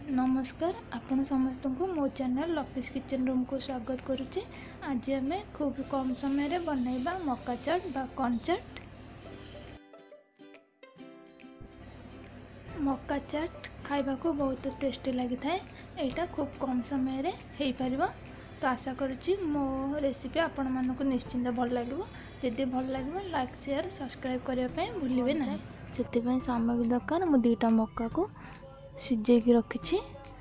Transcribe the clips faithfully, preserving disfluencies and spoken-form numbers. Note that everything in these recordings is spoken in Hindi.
नमस्कार आपण समस्त को मो चैनल लकीज किचन रूम को स्वागत करुचे। आज आम खूब कम समय रे बनैबा मका चाट बा कॉर्न चाट। मका चाट खाइबा को बहुत टेस्टी लगी थाए। एटा खूब कम समय रे हेई परिबो। तो आशा करुच्ची मो रेसिपी आपण मानक निश्चिंत भल लगे। जदि भल लगे लाइक शेयर सब्सक्राइब करने भूलिए ना। से सामग्री दरकार मु दुईटा मका को सिझे की रखी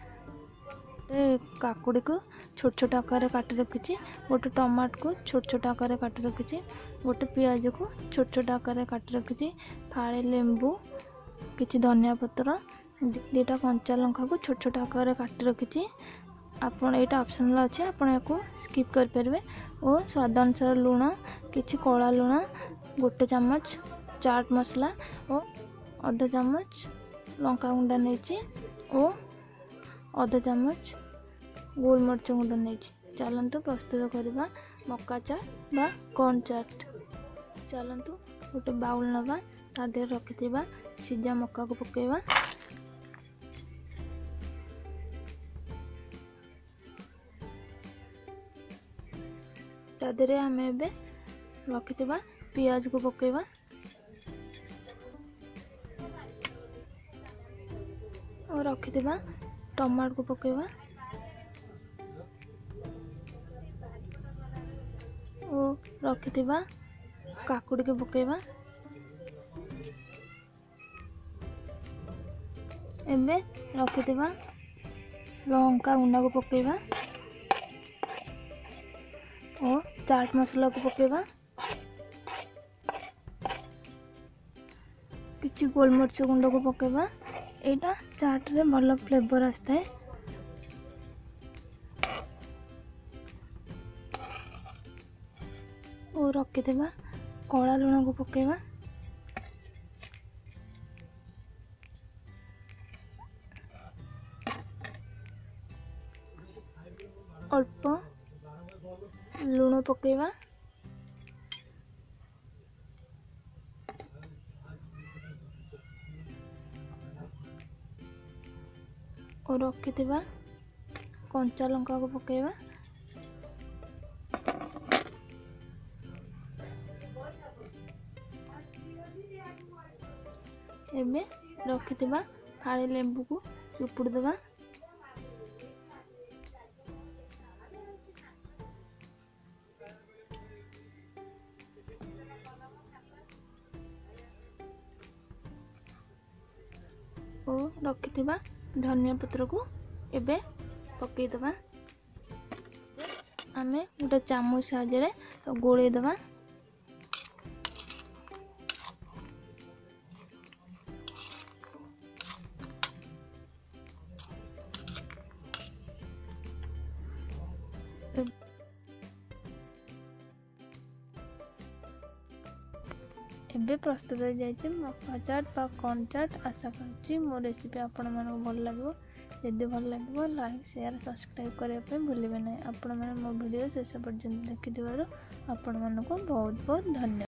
काकुड़ी को छोट छोट आकार काट रखी गोटे टमाट को छोट छोट आकार काट रखी गोटे पियाज को छोट छोट आकार काट रखी फाड़े लेंबू किसी धनिया पत्र दुईटा कंचा लंका को छोट छोट आकार काट रखी आपन एटा ऑप्शनल अच्छे आपन याको स्किप कर परिबे। और स्वाद अनुसार लूण किसी कला लूण गोटे चम्मच चाट मसला और अधा चम्मच लंका गुंडा नहीं और अधा चम्मच गोलमरीच गुंडा नहीं। चलतु प्रस्तुत करवा मका चाट बा कॉर्न चाट। चलतु गोटे बाउल नवा तादेह रखि सीझा मका को पकेवा तादेह आम ए रखि पियाज को पकेवा और रखि टमाट को पकेवा और रखि काकुड़ी को पकेवा एबे रखि लंका गुंडा को पकेवा और चाट मसला को पकेवा किछि गोलमरीच गुंड को पकेवा। एटा चाट रे भल फ्लेवर आसता है। और रखि कला लूण को पकेवा अल्प लूण पकेवा और रखि कंचा लंका को पकेवा एबे रखि फाड़े लेंबू को चुपुड़ देवा और रखि धनिया पत्र को एबे पकई दबा। आमे गोटे चामच साहाय्य तो गोले दबा एबे प्रस्तुत हो जाए मका चाट बा कॉर्न चाट। आशा करुच्ची मो रेसिपी आपण मानक भल लगे। जदि भल लगे लाइक शेयर सब्सक्राइब करने भूलिए ना। आपण मैंने मो वीडियो शेष पर्यंत देखि आपण मानक बहुत बहुत धन्यवाद।